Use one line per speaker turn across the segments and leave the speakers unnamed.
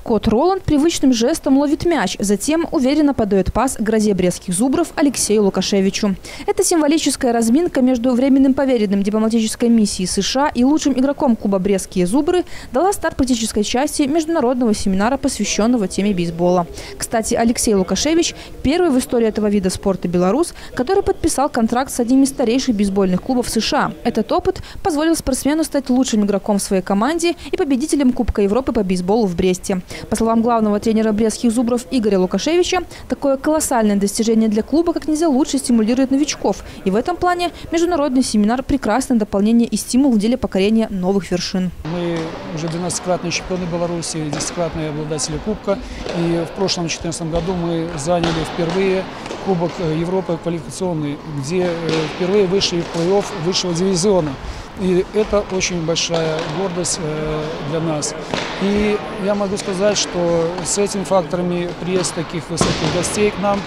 Скотт Роланд привычным жестом ловит мяч, затем уверенно подает пас грозе брестских зубров Алексею Лукашевичу. Это символическая разминка между временным поверенным дипломатической миссии США и лучшим игроком клуба «Брестские зубры» дала старт практической части международного семинара, посвященного теме бейсбола. Кстати, Алексей Лукашевич – первый в истории этого вида спорта белорус, который подписал контракт с одним из старейших бейсбольных клубов США. Этот опыт позволил спортсмену стать лучшим игроком в своей команде и победителем Кубка Европы по бейсболу в Бресте. По словам главного тренера брестских зубров Игоря Лукашевича, такое колоссальное достижение для клуба как нельзя лучше стимулирует новичков. И в этом плане международный семинар – прекрасное дополнение и стимул в деле покорения новых вершин.
Мы уже 12-кратные чемпионы Беларуси, 10-кратные обладатели Кубка. И в прошлом 2014 году мы заняли впервые Кубок Европы квалификационный, где впервые вышли в плей-офф высшего дивизиона. И это очень большая гордость для нас. И я могу сказать, что с этими факторами приезд таких высоких гостей к нам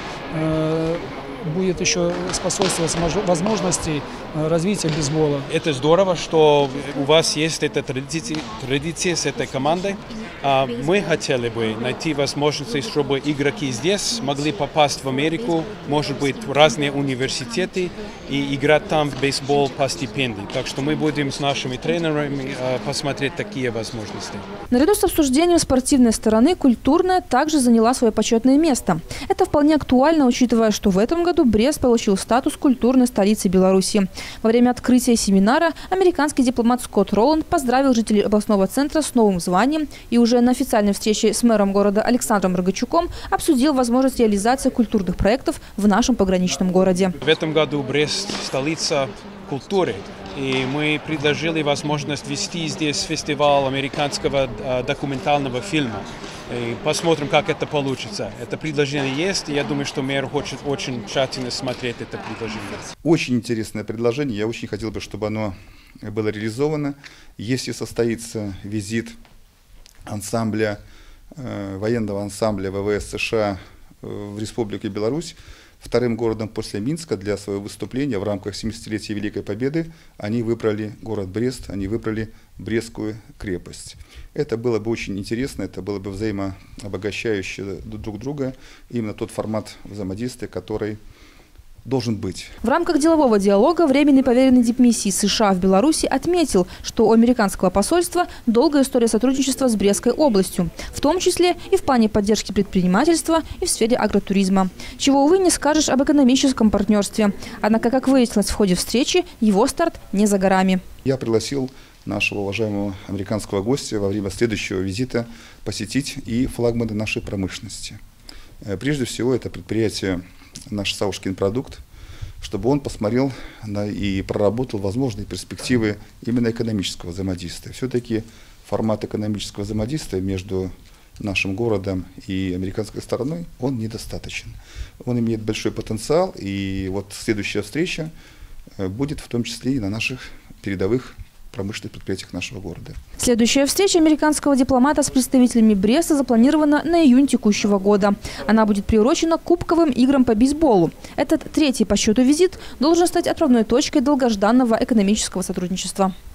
будет еще способствовать возможностей развития бейсбола.
Это здорово, что у вас есть эта традиция с этой командой. Мы хотели бы найти возможности, чтобы игроки здесь могли попасть в Америку, может быть, в разные университеты и играть там в бейсбол по стипендии. Так что мы будем с нашими тренерами посмотреть такие возможности.
Наряду с обсуждением спортивной стороны, культурная также заняла свое почетное место. Это вполне актуально, учитывая, что в этом году Брест получил статус культурной столицы Беларуси. Во время открытия семинара американский дипломат Скотт Роланд поздравил жителей областного центра с новым званием и уже на официальной встрече с мэром города Александром Рогачуком обсудил возможность реализации культурных проектов в нашем пограничном городе.
В этом году Брест – столица культуры. И мы предложили возможность вести здесь фестиваль американского документального фильма. И посмотрим, как это получится. Это предложение есть, и я думаю, что мэр хочет очень тщательно смотреть это предложение.
Очень интересное предложение. Я очень хотел бы, чтобы оно было реализовано. Если состоится визит ансамбля, военного ансамбля ВВС США в Республику Беларусь, вторым городом после Минска для своего выступления в рамках 70-летия Великой Победы они выбрали город Брест, они выбрали Брестскую крепость. Это было бы очень интересно, это было бы взаимообогащающе друг друга, именно тот формат взаимодействия, который должен быть.
В рамках делового диалога временный поверенный дипмиссии США в Беларуси отметил, что у американского посольства долгая история сотрудничества с Брестской областью, в том числе и в плане поддержки предпринимательства и в сфере агротуризма. Чего, увы, не скажешь об экономическом партнерстве. Однако, как выяснилось в ходе встречи, его старт не за горами.
Я пригласил нашего уважаемого американского гостя во время следующего визита посетить и флагманы нашей промышленности. Прежде всего, это предприятие наш Саушкин-продукт, чтобы он посмотрел и проработал возможные перспективы именно экономического взаимодействия. Все-таки формат экономического взаимодействия между нашим городом и американской стороной, он недостаточен. Он имеет большой потенциал, и вот следующая встреча будет в том числе и на наших передовых промышленных предприятиях нашего города.
Следующая встреча американского дипломата с представителями Бреста запланирована на июнь текущего года. Она будет приурочена к Кубковым играм по бейсболу. Этот третий по счету визит должен стать отправной точкой долгожданного экономического сотрудничества.